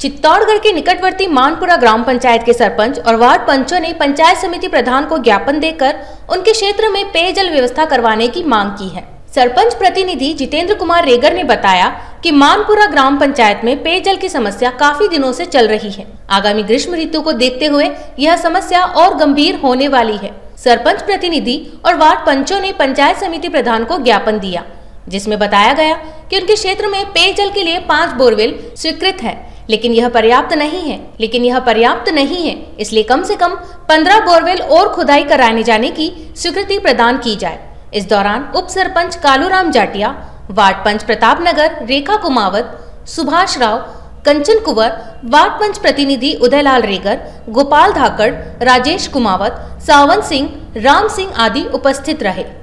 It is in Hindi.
चित्तौड़गढ़ के निकटवर्ती मानपुरा ग्राम पंचायत के सरपंच और वार्ड पंचों ने पंचायत समिति प्रधान को ज्ञापन देकर उनके क्षेत्र में पेयजल व्यवस्था करवाने की मांग की है। सरपंच प्रतिनिधि जितेंद्र कुमार रेगर ने बताया कि मानपुरा ग्राम पंचायत में पेयजल की समस्या काफी दिनों से चल रही है। आगामी ग्रीष्म ऋतु को देखते हुए यह समस्या और गंभीर होने वाली है। सरपंच प्रतिनिधि और वार्ड पंचों ने पंचायत समिति प्रधान को ज्ञापन दिया, जिसमें बताया गया कि उनके क्षेत्र में पेयजल के लिए 5 बोरवेल स्वीकृत है, लेकिन यह पर्याप्त नहीं है। इसलिए कम से कम 15 बोरवेल और खुदाई कराने जाने की स्वीकृति प्रदान की जाए। इस दौरान उप सरपंच कालूराम जाटिया, वार्ड पंच प्रताप नगर रेखा कुमावत, सुभाष राव, कंचन कुंवर, वार्ड पंच प्रतिनिधि उदयलाल रेगर, गोपाल धाकड़, राजेश कुमावत, सावन सिंह, राम सिंह आदि उपस्थित रहे।